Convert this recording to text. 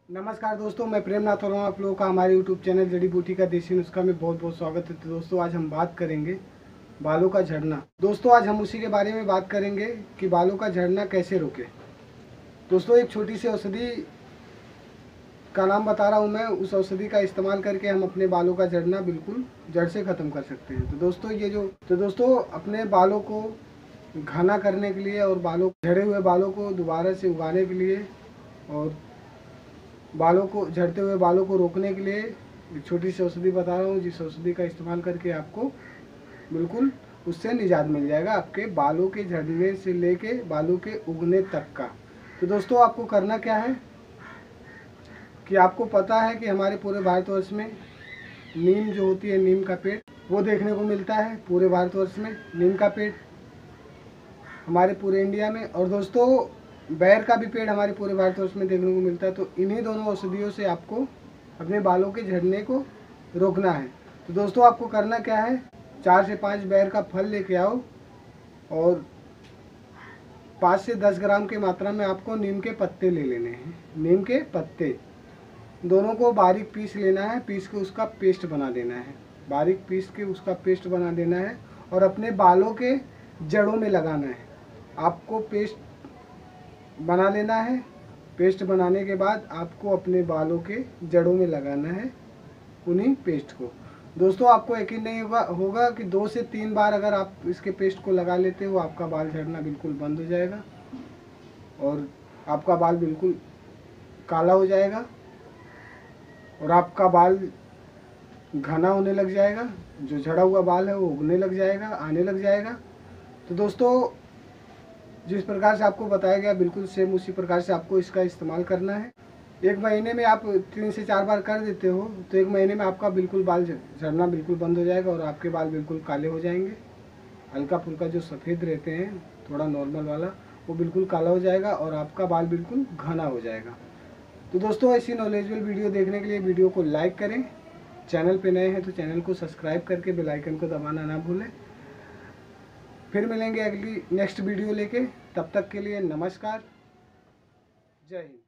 नमस्कार दोस्तों, मैं प्रेम नाथ वर्मा आप लोगों का हमारे यूट्यूब चैनल जड़ी बूटी का देसी नुस्खा में बहुत बहुत स्वागत है। तो दोस्तों आज हम बात करेंगे बालों का झड़ना। दोस्तों आज हम उसी के बारे में बात करेंगे कि बालों का झड़ना कैसे रोके। दोस्तों एक छोटी सी औषधि का नाम बता रहा हूँ मैं, उस औषधि का इस्तेमाल करके हम अपने बालों का झड़ना बिल्कुल जड़ से ख़त्म कर सकते हैं। तो दोस्तों अपने बालों को घना करने के लिए और बालों झड़े हुए बालों को दोबारा से उगाने के लिए और बालों को झड़ते हुए बालों को रोकने के लिए एक छोटी सी औषधि बता रहा हूँ, जिस औषधि का इस्तेमाल करके आपको बिल्कुल उससे निजात मिल जाएगा, आपके बालों के झड़ने से लेके बालों के उगने तक का। तो दोस्तों आपको करना क्या है कि आपको पता है कि हमारे पूरे भारतवर्ष में नीम जो होती है, नीम का पेड़ वो देखने को मिलता है पूरे भारतवर्ष में। नीम का पेड़ हमारे पूरे इंडिया में, और दोस्तों बैर का भी पेड़ हमारे पूरे भारतवर्ष में देखने को मिलता है। तो इन्हीं दोनों औषधियों से आपको अपने बालों के झड़ने को रोकना है। तो दोस्तों आपको करना क्या है, 4 से 5 बैर का फल लेके आओ और 5 से 10 ग्राम की मात्रा में आपको नीम के पत्ते ले लेने हैं। नीम के पत्ते दोनों को बारीक पीस लेना है, पीस के उसका पेस्ट बना देना है, बारीक पीस के उसका पेस्ट बना देना है और अपने बालों के जड़ों में लगाना है। आपको पेस्ट बना लेना है। पेस्ट बनाने के बाद आपको अपने बालों के जड़ों में लगाना है उन्हीं पेस्ट को। दोस्तों आपको यकीन नहीं होगा कि 2 से 3 बार अगर आप इसके पेस्ट को लगा लेते हो, आपका बाल झड़ना बिल्कुल बंद हो जाएगा और आपका बाल बिल्कुल काला हो जाएगा और आपका बाल घना होने लग जाएगा। जो झड़ा हुआ बाल है वो उगने लग जाएगा, आने लग जाएगा। तो दोस्तों जिस प्रकार से आपको बताया गया बिल्कुल सेम उसी प्रकार से आपको इसका इस्तेमाल करना है। 1 महीने में आप 3 से 4 बार कर देते हो तो 1 महीने में आपका बिल्कुल बाल झड़ना बिल्कुल बंद हो जाएगा और आपके बाल बिल्कुल काले हो जाएंगे। हल्का फुल्का जो सफ़ेद रहते हैं, थोड़ा नॉर्मल वाला, वो बिल्कुल काला हो जाएगा और आपका बाल बिल्कुल घना हो जाएगा। तो दोस्तों ऐसी नॉलेजेबल वीडियो देखने के लिए वीडियो को लाइक करें, चैनल पर नए हैं तो चैनल को सब्सक्राइब करके बेल आइकन को दबाना ना भूलें। फिर मिलेंगे अगली नेक्स्ट वीडियो लेके, तब तक के लिए नमस्कार, जय हिंद।